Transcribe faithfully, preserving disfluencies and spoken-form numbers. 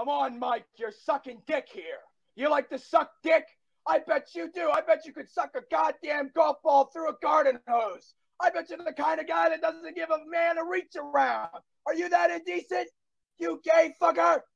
Come on, Mike, you're sucking dick here. You like to suck dick? I bet you do. I bet you could suck a goddamn golf ball through a garden hose. I bet you're the kind of guy that doesn't give a man a reach around. Are you that indecent? You gay fucker?